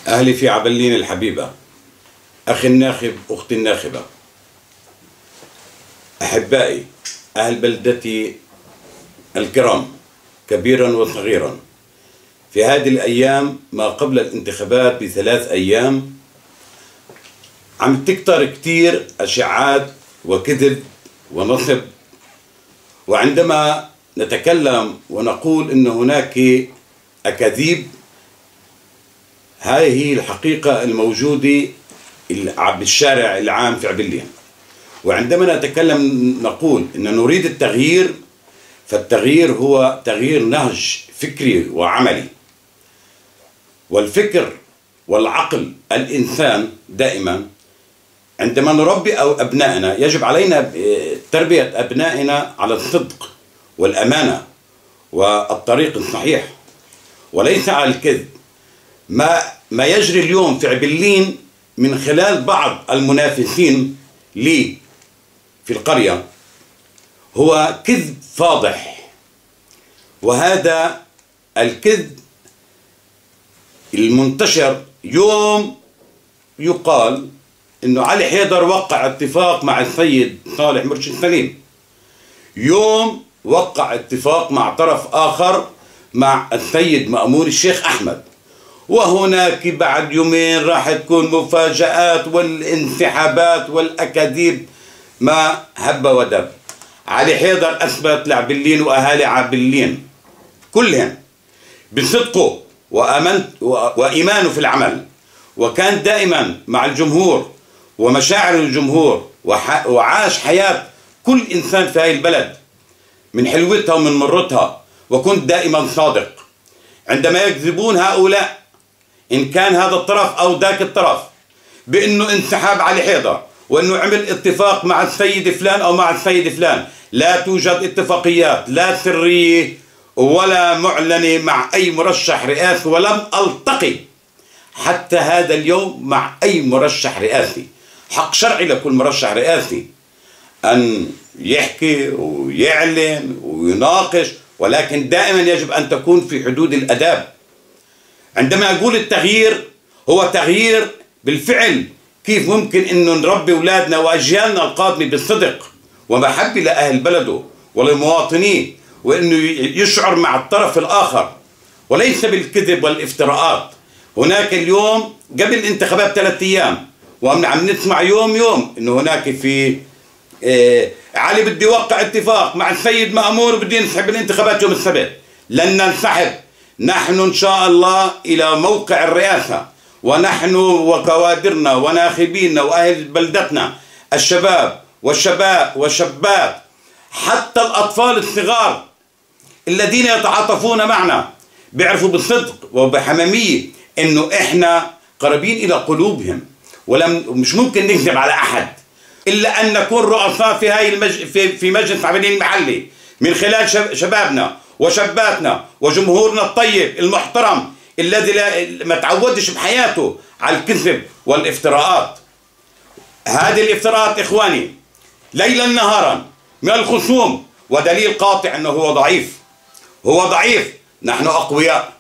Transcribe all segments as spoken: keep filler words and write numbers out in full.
أهلي في عبلين الحبيبة، أخي الناخب، أختي الناخبة، أحبائي أهل بلدتي الكرام كبيرا وصغيرا، في هذه الأيام ما قبل الانتخابات بثلاث أيام عم تكتر كتير أشاعات وكذب ونصب، وعندما نتكلم ونقول إن هناك أكاذيب، هاي هي الحقيقة الموجودة بالشارع العام في عبلين. وعندما نتكلم نقول إن نريد التغيير، فالتغيير هو تغيير نهج فكري وعملي، والفكر والعقل الإنسان دائما عندما نربي أو أبنائنا يجب علينا تربية أبنائنا على الصدق والأمانة والطريق الصحيح وليس على الكذب. ما ما يجري اليوم في عبلين من خلال بعض المنافسين لي في القرية هو كذب فاضح، وهذا الكذب المنتشر يوم يقال إنه علي حيدر وقع اتفاق مع السيد صالح مرشد سليم، يوم وقع اتفاق مع طرف آخر مع السيد مأمون الشيخ أحمد، وهناك بعد يومين راح تكون مفاجآت والانسحابات والأكاذيب ما هب ودب. علي حيدر أثبت لعبلين وأهالي عبلين كلهم بصدقه وإيمانه في العمل، وكان دائما مع الجمهور ومشاعر الجمهور، وعاش حياة كل إنسان في هذه البلد من حلوتها ومن مرتها، وكنت دائما صادق. عندما يكذبون هؤلاء إن كان هذا الطرف أو ذاك الطرف بأنه انسحاب علي حيدر وأنه عمل اتفاق مع السيد فلان أو مع السيد فلان، لا توجد اتفاقيات لا سرية ولا معلنة مع أي مرشح رئاسي، ولم ألتقي حتى هذا اليوم مع أي مرشح رئاسي. حق شرعي لكل مرشح رئاسي أن يحكي ويعلن ويناقش، ولكن دائما يجب أن تكون في حدود الأداب. عندما أقول التغيير هو تغيير بالفعل، كيف ممكن أنه نربي أولادنا وأجيالنا القادمة بالصدق ومحبة لأهل بلده وللمواطنين، وأنه يشعر مع الطرف الآخر وليس بالكذب والافتراءات. هناك اليوم قبل الانتخابات ثلاثة أيام وعم نسمع يوم يوم أنه هناك في إيه علي بده يوقع اتفاق مع السيد مأمور وبده ينسحب الانتخابات يوم السبت. لن ننسحب، نحن إن شاء الله إلى موقع الرئاسة، ونحن وكوادرنا وناخبينا وأهل بلدتنا الشباب والشباب والشابات حتى الأطفال الصغار الذين يتعاطفون معنا بيعرفوا بالصدق وبحميمية إنه إحنا قريبين إلى قلوبهم، ولم مش ممكن نكذب على أحد إلا أن نكون رؤساء في هاي المج... في في مجلس عبلين المحلي من خلال شبابنا وشاباتنا وجمهورنا الطيب المحترم الذي لا ما تعودش بحياته على الكذب والافتراءات. هذه الافتراءات إخواني ليلا نهارا من الخصوم، ودليل قاطع أنه هو ضعيف، هو ضعيف. نحن أقوياء،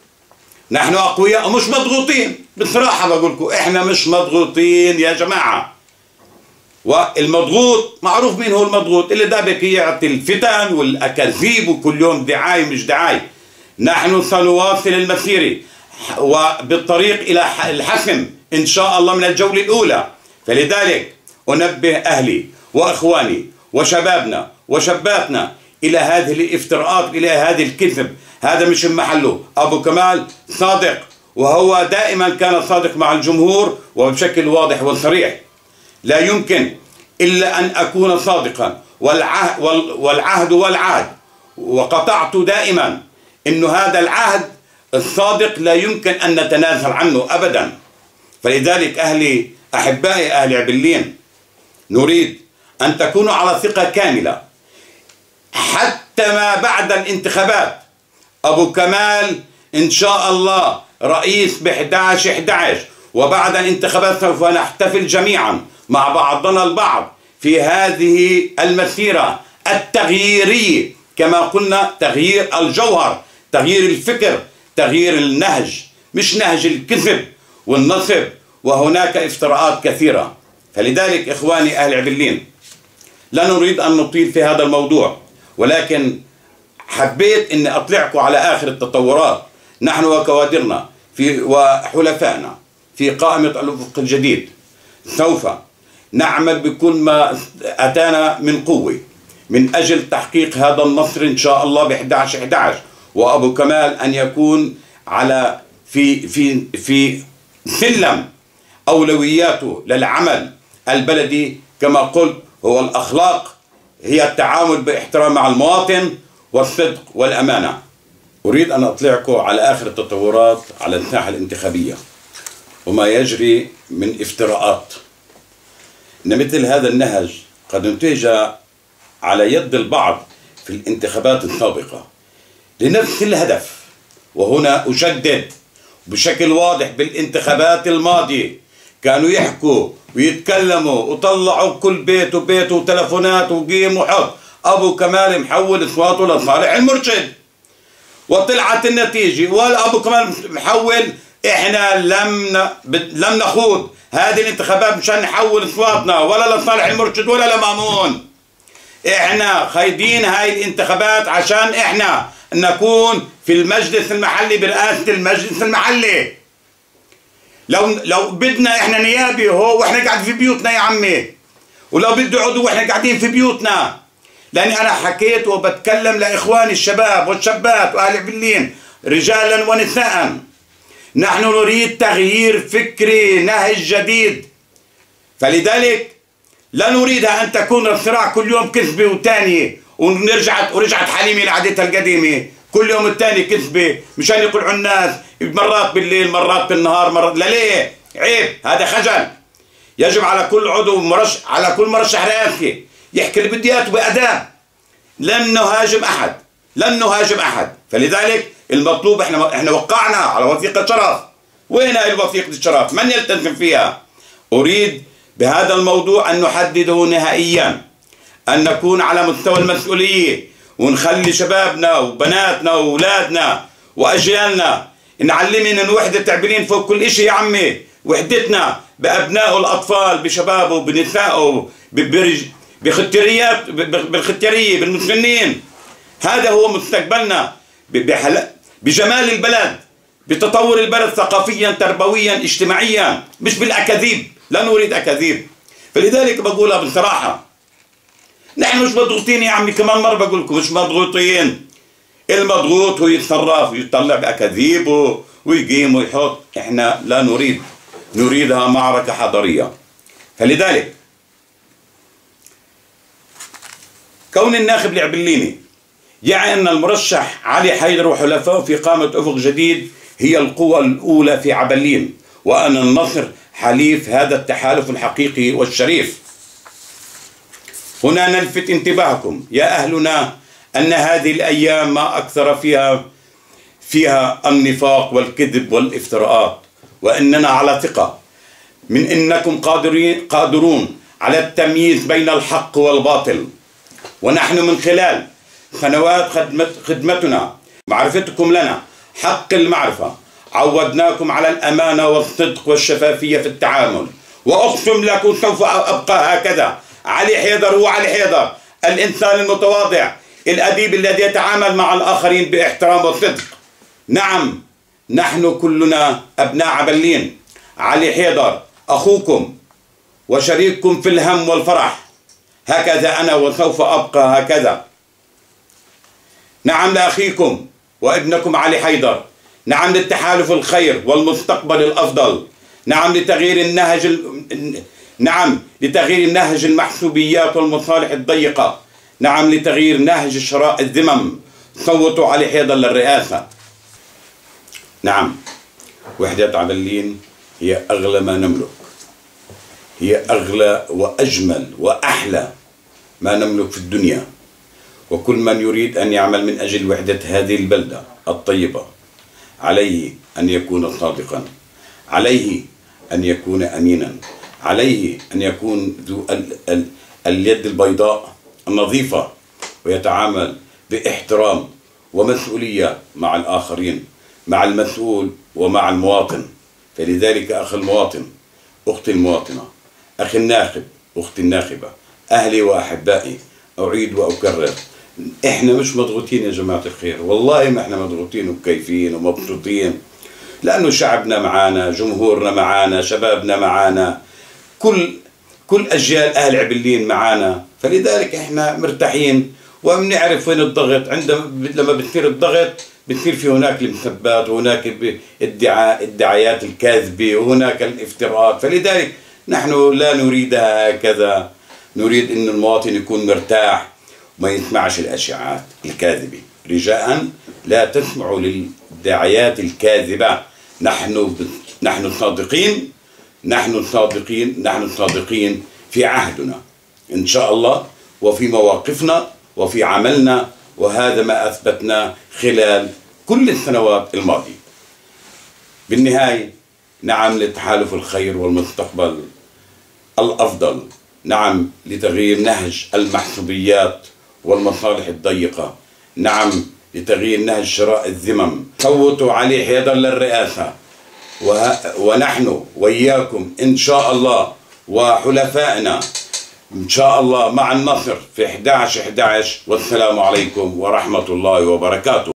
نحن أقوياء ومش مضغوطين. بصراحة بقول لكم إحنا مش مضغوطين يا جماعة. والمضغوط معروف مين هو المضغوط، اللي دابك يعطي الفتن والأكاذيب وكل يوم دعاية مش دعاية. نحن سنواصل المسيرة وبالطريق إلى الحسم إن شاء الله من الجولة الأولى. فلذلك أنبه أهلي وإخواني وشبابنا وشاباتنا إلى هذه الافتراءات، إلى هذه الكذب. هذا مش محله. أبو كمال صادق، وهو دائما كان صادق مع الجمهور وبشكل واضح وصريح. لا يمكن إلا أن أكون صادقا، والعهد, والعهد والعهد وقطعت دائما إنه هذا العهد الصادق لا يمكن أن نتنازل عنه أبدا. فلذلك أهلي أحبائي أهل عبلين نريد أن تكونوا على ثقة كاملة حتى ما بعد الانتخابات. أبو كمال إن شاء الله رئيس ب إحدى عشر إحدى عشر، وبعد الانتخابات سوف نحتفل جميعا مع بعضنا البعض في هذه المسيرة التغييرية، كما قلنا تغيير الجوهر، تغيير الفكر، تغيير النهج، مش نهج الكذب والنصب، وهناك افتراءات كثيرة. فلذلك إخواني أهل عبلين، لا نريد أن نطيل في هذا الموضوع، ولكن حبيت أن أطلعكم على آخر التطورات. نحن وكوادرنا في وحلفائنا في قائمة الأفق الجديد سوف نعمل بكل ما أتانا من قوة من أجل تحقيق هذا النصر إن شاء الله ب إحدى عشر إحدى عشر، وأبو كمال أن يكون على في في في سلم أولوياته للعمل البلدي كما قلت هو الأخلاق، هي التعامل باحترام مع المواطن والصدق والأمانة. أريد أن أطلعكم على آخر التطورات على الساحة الانتخابية وما يجري من افتراءات. إن مثل هذا النهج قد انتهج على يد البعض في الانتخابات السابقة لنفس الهدف. وهنا أشدد بشكل واضح، بالانتخابات الماضية كانوا يحكوا ويتكلموا وطلعوا كل بيت وبيت وتلفونات وقيم وحط أبو كمال محول أصواته لصالح المرشد، وطلعت النتيجة وأبو كمال محول. إحنا لم لم نخوض هذه الانتخابات مشان نحول أصواتنا ولا لصالح المرشد ولا لمأمون. إحنا خايدين هاي الانتخابات عشان إحنا نكون في المجلس المحلي برئاسة المجلس المحلي. لو لو بدنا إحنا نيابي هو وإحنا قاعدين في بيوتنا يا عمي، ولو بده عضو وإحنا قاعدين في بيوتنا. لأني أنا حكيت وبتكلم لإخواني الشباب والشابات وأهل عبلين رجالا ونساء، نحن نريد تغيير فكري، نهج جديد. فلذلك لا نريدها أن تكون الصراع كل يوم كذبة وتانية، ونرجعت ورجعت حليمة لعادتها القديمة كل يوم التاني كذبة مشان يقولوا الناس مرات بالليل مرات بالنهار مرات. لا ليه؟ عيب، هذا خجل. يجب على كل عضو مرشح على كل مرشح رئاسي يحكي اللي بده اياه بأداب. لن نهاجم أحد، لن نهاجم أحد. فلذلك المطلوب احنا احنا وقعنا على وثيقة شرف. وين هاي وثيقة الشرف؟ من يلتزم فيها؟ أريد بهذا الموضوع أن نحدده نهائيا، أن نكون على مستوى المسؤولية، ونخلي شبابنا وبناتنا وأولادنا وأجيالنا نعلمهم أن وحدة عبلين فوق كل شيء يا عمي. وحدتنا بأبنائه الأطفال بشبابه بنسائه بختيريات بالختيارية بالمسنين. هذا هو مستقبلنا بجمال البلد، بتطور البلد ثقافيا تربويا اجتماعيا، مش بالأكاذيب. لا نريد أكاذيب. فلذلك بقولها بصراحة، نحن مش مضغوطين يا عمي. كمان مرة بقول لكم مش مضغوطين. المضغوط هو يتصرف ويطلع بأكاذيبه ويقيم ويحط. احنا لا نريد، نريدها معركة حضارية. فلذلك كون الناخب العبليني يعني أن المرشح علي حيدر وحلفائه في قامة أفق جديد هي القوة الأولى في عبلين، وأن النصر حليف هذا التحالف الحقيقي والشريف. هنا نلفت انتباهكم يا أهلنا أن هذه الأيام ما أكثر فيها فيها النفاق والكذب والافتراءات، وإننا على ثقة من إنكم قادرين قادرون على التمييز بين الحق والباطل. ونحن من خلال سنوات خدمتنا معرفتكم لنا حق المعرفة عودناكم على الأمانة والصدق والشفافية في التعامل. وأقسم لكم سوف أبقى هكذا. علي حيدر هو علي حيدر، الإنسان المتواضع الأديب الذي يتعامل مع الآخرين باحترام وصدق. نعم، نحن كلنا أبناء عبلين. علي حيدر أخوكم وشريككم في الهم والفرح، هكذا أنا وسوف أبقى هكذا. نعم لأخيكم وابنكم علي حيدر، نعم للتحالف الخير والمستقبل الأفضل، نعم لتغيير النهج ال... نعم لتغيير النهج المحسوبيات والمصالح الضيقة، نعم لتغيير نهج شراء الذمم. صوتوا علي حيدر للرئاسة. نعم، وحدة عبلين هي أغلى ما نملك، هي أغلى وأجمل وأحلى ما نملك في الدنيا. وكل من يريد أن يعمل من أجل وحدة هذه البلدة الطيبة عليه أن يكون صادقا، عليه أن يكون أمينا، عليه أن يكون ذو ال ال اليد البيضاء النظيفة، ويتعامل باحترام ومسؤولية مع الآخرين، مع المسؤول ومع المواطن. فلذلك أخ المواطن، أختي المواطنة، أخي الناخب، أختي الناخبة، أهلي وأحبائي، أعيد وأكرر، إحنا مش مضغوطين يا جماعة الخير، والله ما إحنا مضغوطين وكيفين ومبسوطين، لأنه شعبنا معانا، جمهورنا معانا، شبابنا معانا، كل كل أجيال أهل عبلين معانا، فلذلك إحنا مرتاحين وبنعرف وين الضغط. عندما لما بتصير الضغط بتصير في هناك المثبات وهناك الدعاء الدعايات الكاذبة وهناك الافتراءات، فلذلك نحن لا نريدها هكذا، نريد أن المواطن يكون مرتاح وما يسمعش الأشاعات الكاذبة. رجاء لا تسمعوا للدعايات الكاذبة، نحن نحن صادقين، نحن صادقين، نحن صادقين في عهدنا إن شاء الله، وفي مواقفنا وفي عملنا، وهذا ما أثبتنا خلال كل السنوات الماضية. بالنهاية نعم لتحالف الخير والمستقبل الأفضل، نعم لتغيير نهج المحسوبيات والمصالح الضيقة، نعم لتغيير نهج شراء الذمم. صوتوا علي حيدر للرئاسة، ونحن وإياكم إن شاء الله وحلفائنا إن شاء الله مع النصر في إحدى عشر إحدى عشر. والسلام عليكم ورحمة الله وبركاته.